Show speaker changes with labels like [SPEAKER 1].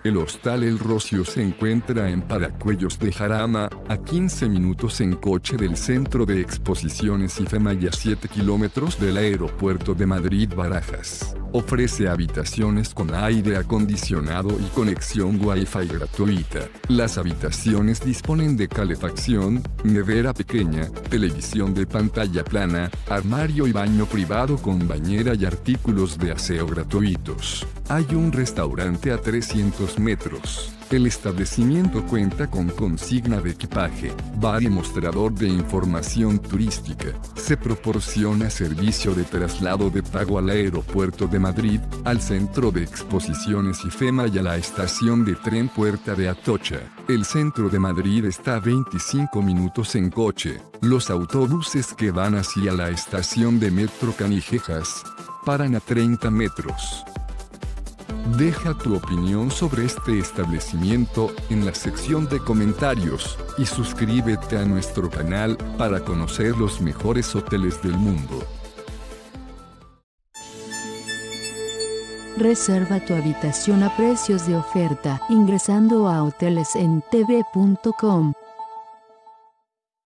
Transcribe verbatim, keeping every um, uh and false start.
[SPEAKER 1] El Hostal El Rocio se encuentra en Paracuellos de Jarama, a quince minutos en coche del Centro de Exposiciones IFEMA y a siete kilómetros del Aeropuerto de Madrid-Barajas. Ofrece habitaciones con aire acondicionado y conexión Wi-Fi gratuita. Las habitaciones disponen de calefacción, nevera pequeña, televisión de pantalla plana, armario y baño privado con bañera y artículos de aseo gratuitos. Hay un restaurante a trescientos metros. El establecimiento cuenta con consigna de equipaje, bar y mostrador de información turística. Se proporciona servicio de traslado de pago al Aeropuerto de Madrid, al Centro de Exposiciones IFEMA y a la estación de tren Puerta de Atocha. El centro de Madrid está a veinticinco minutos en coche. Los autobuses que van hacia la estación de Metro Canillejas paran a treinta metros. Deja tu opinión sobre este establecimiento en la sección de comentarios y suscríbete a nuestro canal para conocer los mejores hoteles del mundo.
[SPEAKER 2] Reserva tu habitación a precios de oferta ingresando a hoteles en t v punto com.